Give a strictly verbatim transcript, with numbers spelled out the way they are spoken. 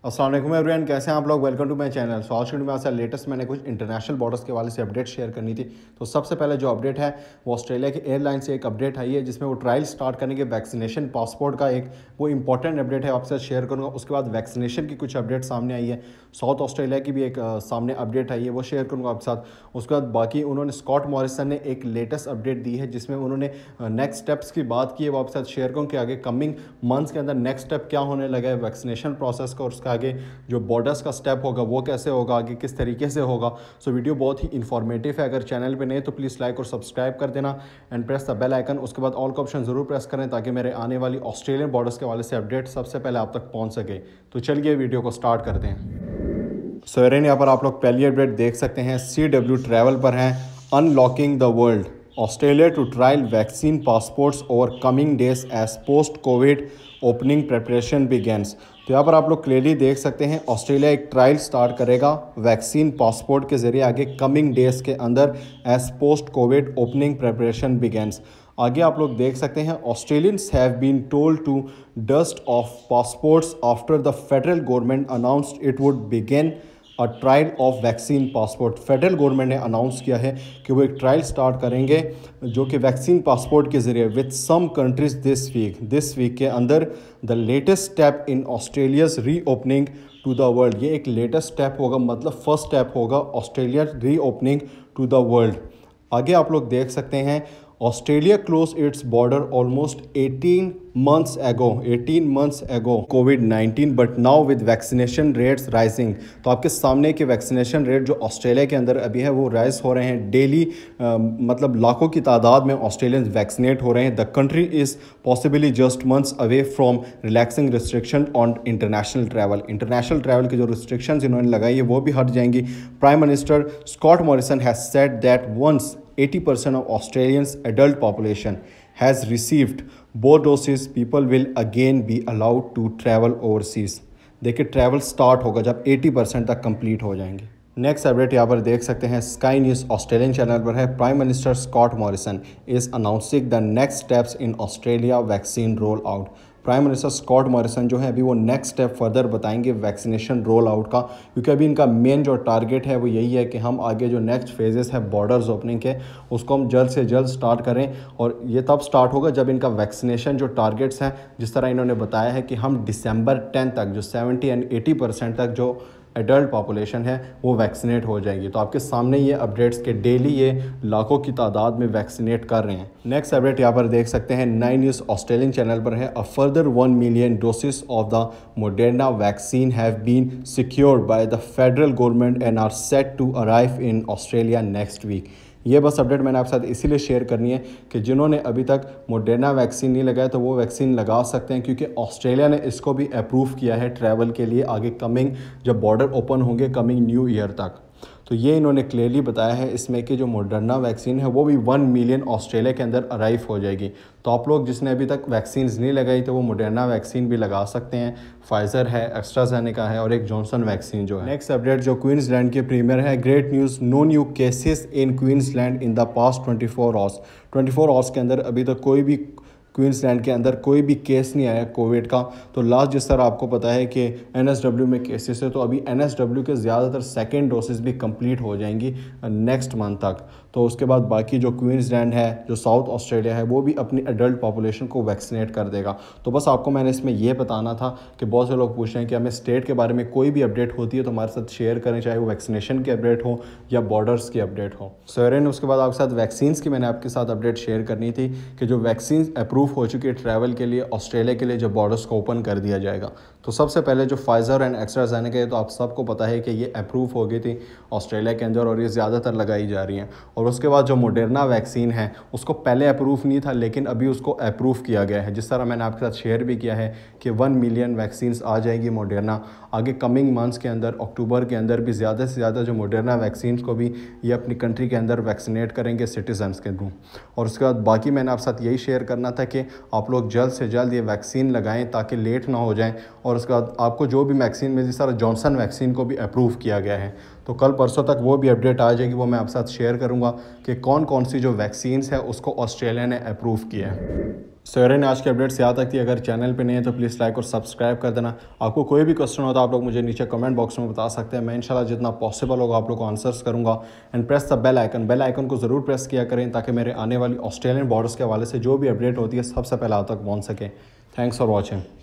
अस्सलाम वालेकुम एवरीवन, कैसे हैं आप लोग। Welcome to my channel. So आज के वीडियो में आपसे लेटेस्ट मैंने कुछ इंटरनेशनल बॉर्डर्स के वाले से अपडेट शेयर करनी थी। तो सबसे पहले जो अपडेट है वो ऑस्ट्रेलिया की एयरलाइन से एक अपडेट आई है जिसमें वो ट्रायल स्टार्ट करने के वैक्सीनेशन पासपोर्ट का एक वो इंपॉर्टेंट अपडेट है, आपसे शेयर करूँगा। उसके बाद वैक्सीनेशन की कुछ अपडेट सामने आई है, साउथ ऑस्ट्रेलिया की भी एक आ, सामने अपडेट आई है, वो शेयर करूँगा आपके साथ। उसके बाद बाकी उन्होंने स्कॉट मॉरिसन ने एक लेटेस्ट अपडेट दी है जिसमें उन्होंने नेक्स्ट स्टेप्स की बात की है, वो आपके साथ शेयर करूँ कि आगे कमिंग मंथ्स के अंदर नेक्स्ट स्टेप क्या होने लगा है वैक्सीनेशन प्रोसेस का, और उसका आगे जो बॉर्डर्स का स्टेप होगा वो कैसे होगा, आगे किस तरीके से होगा। सो वीडियो बहुत ही इन्फॉर्मेटिव है। अगर चैनल पे नए तो प्लीज़ लाइक और सब्सक्राइब कर देना and press the bell icon. उसके बाद ऑल का ऑप्शन ज़रूर प्रेस करें ताकि मेरे आने वाली ऑस्ट्रेलियन बॉर्डर्स के वाले से अपडेट सबसे पहले आप तक पहुँच सके। तो चलिए वीडियो को स्टार्ट करते हैं। सो so, यहाँ पर आप लोग पहली अपडेट देख सकते हैं, सी डब्ल्यू ट्रैवल पर हैं। Unlocking the world, Australia to trial vaccine passports over coming days as post COVID opening preparation begins. तो यहाँ पर आप लोग क्लियरली देख सकते हैं ऑस्ट्रेलिया एक ट्रायल स्टार्ट करेगा वैक्सीन पासपोर्ट के ज़रिए आगे कमिंग डेज के अंदर as post COVID opening preparation begins. आगे आप लोग देख सकते हैं Australians have been told to dust off passports after the federal government announced it would begin a trial of vaccine passport. Federal government ने announce किया है कि वो एक ट्रायल स्टार्ट करेंगे जो कि वैक्सीन पासपोर्ट के ज़रिए with some countries this week this week के अंदर। The latest step in Australia's reopening to the world, ये एक लेटेस्ट स्टेप होगा, मतलब फर्स्ट स्टेप होगा Australia reopening to the world. आगे आप लोग देख सकते हैं Australia close its border almost eighteen months ago eighteen months ago COVID nineteen but now with vaccination rates rising. तो आपके सामने के वैक्सीनेशन रेट जो ऑस्ट्रेलिया के अंदर अभी है वो राइज हो रहे हैं डेली, मतलब लाखों की तादाद में ऑस्ट्रेलियंस वैक्सीनेट हो रहे हैं। The country is possibly just months away from relaxing restriction on international travel. International travel की जो रिस्ट्रिक्शंस इन्होंने लगाई है वो भी हट जाएंगी। Prime minister Scott Morrison has said that once eighty percent of Australians adult population has received both doses, people will again be allowed to travel overseas। देखिए ट्रैवल स्टार्ट होगा जब eighty percent तक कंप्लीट हो जाएंगे। Next update यहाँ पर देख सकते हैं, स्काई न्यूज़ ऑस्ट्रेलियन चैनल पर है। Prime minister Scott Morrison is announcing the next steps in Australia vaccine roll out. Prime minister Scott Morrison जो है अभी वो नेक्स्ट स्टेप फर्दर बताएंगे वैक्सीनेशन रोल आउट का, क्योंकि अभी इनका मेन जो टारगेट है वो यही है कि हम आगे जो नेक्स्ट फेजेस है बॉर्डर्स ओपनिंग के उसको हम जल्द से जल्द स्टार्ट करें। और ये तब स्टार्ट होगा जब इनका वैक्सीनेशन जो टारगेट्स हैं, जिस तरह इन्होंने बताया है कि हम दिसंबर टेन तक जो सेवेंटी एंड एटी परसेंट तक जो एडल्ट पॉपुलेशन है वो वैक्सीनेट हो जाएगी। तो आपके सामने ये अपडेट्स के डेली ये लाखों की तादाद में वैक्सीनेट कर रहे हैं। नेक्स्ट अपडेट यहाँ पर देख सकते हैं, नाइन न्यूज़ ऑस्ट्रेलियन चैनल पर है। A further one million doses of the Moderna vaccine have been secured by the federal government and are set to arrive in Australia next week. ये बस update मैंने आपके साथ इसीलिए शेयर करनी है कि जिन्होंने अभी तक मोडेर्ना वैक्सीन नहीं लगाया तो वो वैक्सीन लगा सकते हैं, क्योंकि ऑस्ट्रेलिया ने इसको भी अप्रूव किया है ट्रैवल के लिए आगे कमिंग जब बॉर्डर ओपन होंगे कमिंग न्यू ईयर तक। तो ये इन्होंने क्लियरली बताया है इसमें कि जो मोडर्ना वैक्सीन है वो भी वन मिलियन ऑस्ट्रेलिया के अंदर अराइव हो जाएगी। तो आप लोग जिसने अभी तक वैक्सीन नहीं लगाई तो वो मोडर्ना वैक्सीन भी लगा सकते हैं। फाइज़र है, एक्स्ट्राजेनेका है और एक जॉनसन वैक्सीन जो है। नेक्स्ट अपडेट जो क्वींसलैंड के प्रीमियर है, great news, no new cases in Queensland in the past twenty four hours. Twenty four hours के अंदर अभी तक कोई भी क्वींसलैंड के अंदर कोई भी केस नहीं आया कोविड का। तो लास्ट जिस तरह आपको पता है कि एन एस डब्ल्यू में केसेस है, तो अभी एन एस डब्ल्यू के ज़्यादातर सेकेंड डोसेस भी कंप्लीट हो जाएंगी नेक्स्ट मंथ तक। तो उसके बाद बाकी जो क्वींसलैंड है, जो साउथ ऑस्ट्रेलिया है, वो भी अपनी एडल्ट पॉपुलेशन को वैक्सीनेट कर देगा। तो बस आपको मैंने इसमें यह बताना था कि बहुत से लोग पूछ रहे हैं कि हमें स्टेट के बारे में कोई भी अपडेट होती है तो हमारे साथ शेयर करें, चाहे वो वैक्सीनेशन की अपडेट हो या बॉर्डर्स की अपडेट हो। सवेरे उसके बाद आपके साथ वैक्सीन की मैंने आपके साथ अपडेट शेयर करनी थी कि जो वैक्सीन अप्रूव हो चुकी है ट्रैवल के लिए ऑस्ट्रेलिया के लिए, जब बॉर्डर्स को ओपन कर दिया जाएगा। तो सबसे पहले जो फाइज़र एंड एक्स्ट्राजेनेका है, तो आप सबको पता है कि ये अप्रूव हो गई थी ऑस्ट्रेलिया के अंदर और ये ज़्यादातर लगाई जा रही हैं। और उसके बाद जो मोडेर्ना वैक्सीन है उसको पहले अप्रूव नहीं था लेकिन अभी उसको अप्रूव किया गया है, जिस तरह मैंने आपके साथ शेयर भी किया है कि वन मिलियन वैक्सीन्स आ जाएगी मोडेर्ना आगे कमिंग मंथ्स के अंदर। अक्टूबर के अंदर भी ज़्यादा से ज़्यादा जो मोडेर्ना वैक्सीन्स को भी ये अपनी कंट्री के अंदर वैक्सीनेट करेंगे सिटीजन्स के थ्रू। और उसके बाद बाकी मैंने आपके साथ यही शेयर करना था कि आप लोग जल्द से जल्द ये वैक्सीन लगाएं ताकि लेट ना हो जाएं। और उसके बाद आपको जो भी वैक्सीन मिली, जिस तरह जॉनसन वैक्सीन को भी अप्रूव किया गया है, तो कल परसों तक वो भी अपडेट आ जाएगी, वो मैं आपके साथ शेयर करूंगा कि कौन कौन सी जो वैक्सीन्स है उसको ऑस्ट्रेलिया ने अप्रूव किया है। सवेरे ने आज की अपडेट्स यहाँ तक थी। अगर चैनल पे नहीं है तो प्लीज़ लाइक और सब्सक्राइब कर देना। आपको कोई भी क्वेश्चन हो तो आप लोग मुझे नीचे कमेंट बॉक्स में बता सकते हैं। मैं इंशाल्लाह जितना पॉसिबल होगा आप लोग को आंसर्स करूँगा। And press the bell icon, bell icon को ज़रूर प्रेस किया करें ताकि मेरे आने वाली ऑस्ट्रेलियन बॉर्डर्स के हवाले से जो भी अपडेट होती है सबसे पहले आप तक पहुँच सके। Thanks for watching.